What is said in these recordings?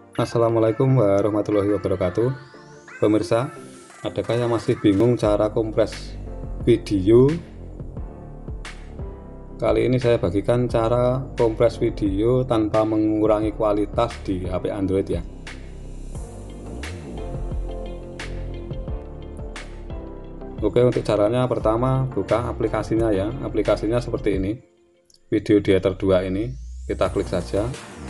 Assalamualaikum warahmatullahi wabarakatuh. Pemirsa, adakah yang masih bingung cara kompres video? Kali ini saya bagikan cara kompres video tanpa mengurangi kualitas di HP Android ya. Oke, untuk caranya pertama buka aplikasinya ya. Aplikasinya seperti ini. Video Editor 2 ini kita klik saja.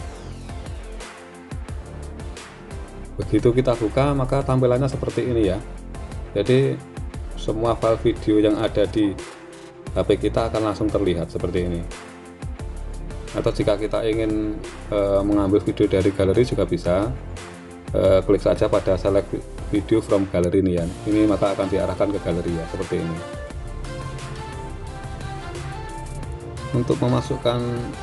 Begitu kita buka maka tampilannya seperti ini ya. Jadi semua file video yang ada di HP kita akan langsung terlihat seperti ini. Atau jika kita ingin mengambil video dari galeri juga bisa, klik saja pada select video from gallery ini ya. Ini maka akan diarahkan ke galeri ya, seperti ini. Untuk memasukkan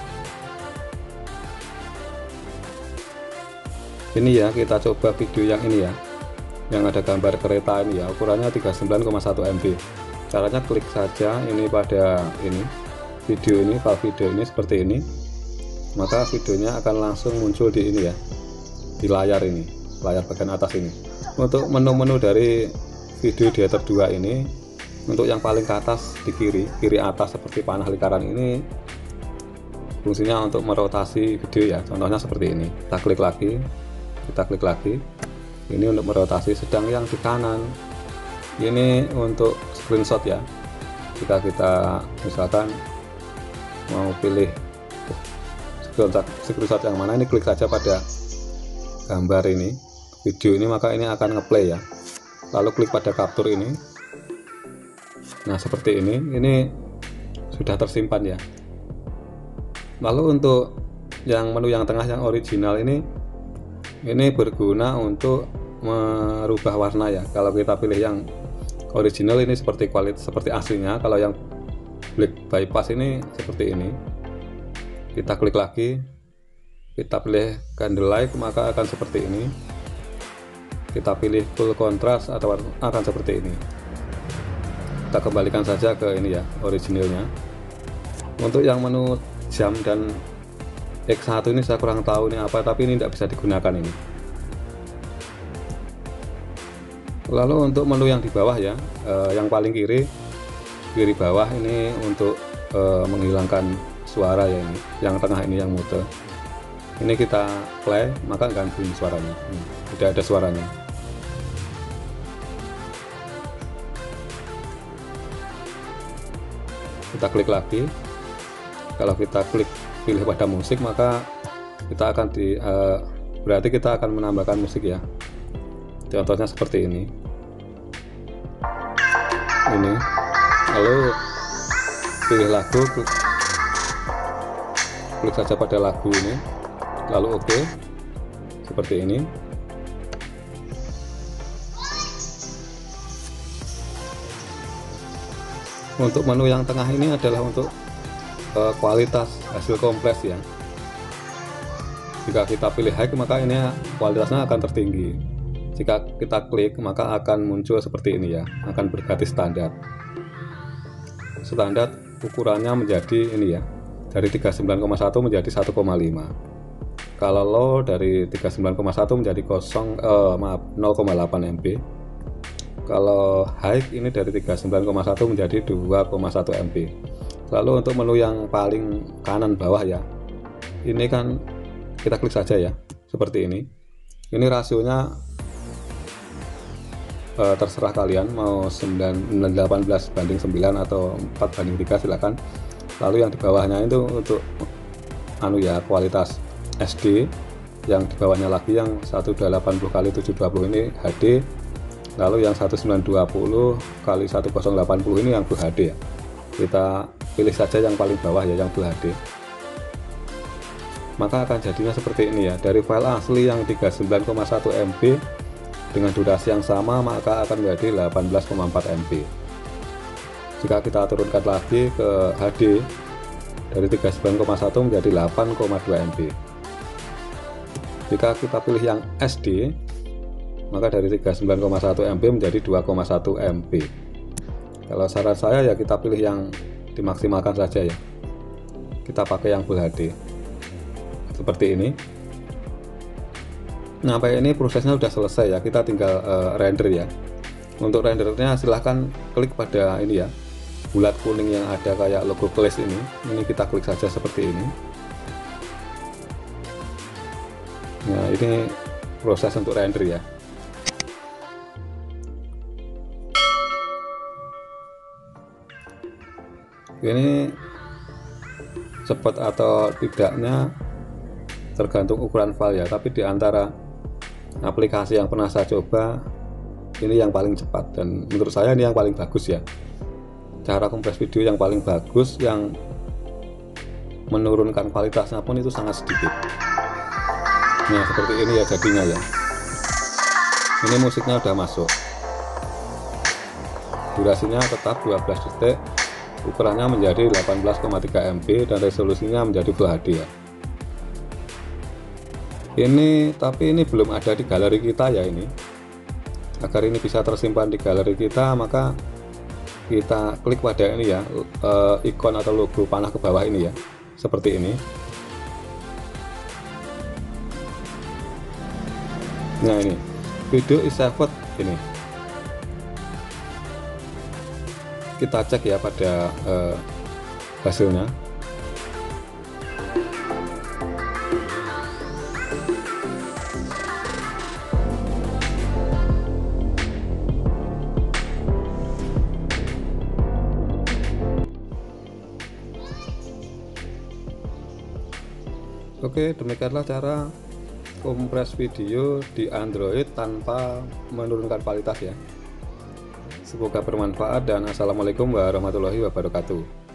ini ya, kita coba video yang ini ya, yang ada gambar kereta ini ya, ukurannya 39,1 MB. Caranya klik saja ini pada ini video ini, file video ini seperti ini, maka videonya akan langsung muncul di ini ya, di layar ini, layar bagian atas ini. Untuk menu-menu dari video editor 2 ini, untuk yang paling ke atas di kiri atas seperti panah lingkaran ini fungsinya untuk merotasi video ya, contohnya seperti ini. Kita klik lagi, ini untuk merotasi. Sedang yang di kanan ini untuk screenshot ya, jika kita misalkan mau pilih screenshot yang mana, ini klik saja pada gambar ini, video ini, maka ini akan ngeplay ya. Lalu klik pada capture ini. Nah seperti ini sudah tersimpan ya. Lalu untuk yang menu yang tengah yang original ini berguna untuk merubah warna ya. Kalau kita pilih yang original ini seperti seperti aslinya. Kalau yang black bypass ini seperti ini. Kita klik lagi, kita pilih candle light, maka akan seperti ini. Kita pilih full contrast atau akan seperti ini. Kita kembalikan saja ke ini ya, originalnya. Untuk yang menu jam dan X1 ini saya kurang tahu ini apa, tapi ini tidak bisa digunakan ini. Lalu untuk menu yang di bawah ya, yang paling kiri bawah ini untuk menghilangkan suara ya, ini yang tengah ini yang mute. Ini kita play maka nggak bunyi suaranya, tidak ada suaranya. Kita klik lagi. Kalau kita klik pilih pada musik, maka kita akan berarti kita akan menambahkan musik ya. Contohnya seperti ini. Lalu pilih lagu, klik saja pada lagu ini, lalu oke, seperti ini. Untuk menu yang tengah ini adalah untuk kualitas hasil kompres ya. Jika kita pilih high maka ini kualitasnya akan tertinggi. Jika kita klik maka akan muncul seperti ini ya, akan berganti standar. Standar ukurannya menjadi ini ya, dari 39,1 menjadi 1,5. Kalau low dari 39,1 menjadi 0,8 MB. Kalau high ini dari 39,1 menjadi 2,1 MB. Lalu untuk menu yang paling kanan bawah ya, ini kan kita klik saja ya, seperti ini. Ini rasionya terserah kalian mau 18/9 atau 4/3 silakan. Lalu yang di bawahnya itu untuk kualitas SD, yang di bawahnya lagi yang 1280x720 ini HD. Lalu yang 1920x1080 ini yang Full HD ya. Kita pilih saja yang paling bawah ya, yang Full HD. Maka akan jadinya seperti ini ya. Dari file asli yang 39,1 MB dengan durasi yang sama, maka akan menjadi 18,4 MB. Jika kita turunkan lagi ke HD, dari 39,1 menjadi 8,2 MB. Jika kita pilih yang SD, maka dari 39,1 MB menjadi 2,1 MB. Kalau saran saya ya kita pilih yang dimaksimalkan saja ya. Kita pakai yang Full HD. Seperti ini. Nah, kayak ini prosesnya udah selesai ya, kita tinggal render ya. Untuk rendernya silahkan klik pada ini ya, bulat kuning yang ada kayak logo Clash ini kita klik saja seperti ini. Nah, ini proses untuk render ya. Ini cepat atau tidaknya tergantung ukuran file ya, tapi di antara aplikasi yang pernah saya coba, ini yang paling cepat dan menurut saya ini yang paling bagus ya. Cara kompres video yang paling bagus, yang menurunkan kualitasnya pun itu sangat sedikit. Nah, seperti ini ya jadinya ya. Ini musiknya udah masuk, durasinya tetap 12 detik, ukurannya menjadi 18,3 MB dan resolusinya menjadi Full HD ya. Tapi ini belum ada di galeri kita ya. Ini agar ini bisa tersimpan di galeri kita, maka kita klik pada ini ya, ikon atau logo panah ke bawah ini ya, seperti ini. Nah, ini video is saved ini. Kita cek ya pada hasilnya. Oke, demikianlah cara kompres video di Android tanpa menurunkan kualitas ya. Semoga bermanfaat dan assalamualaikum warahmatullahi wabarakatuh.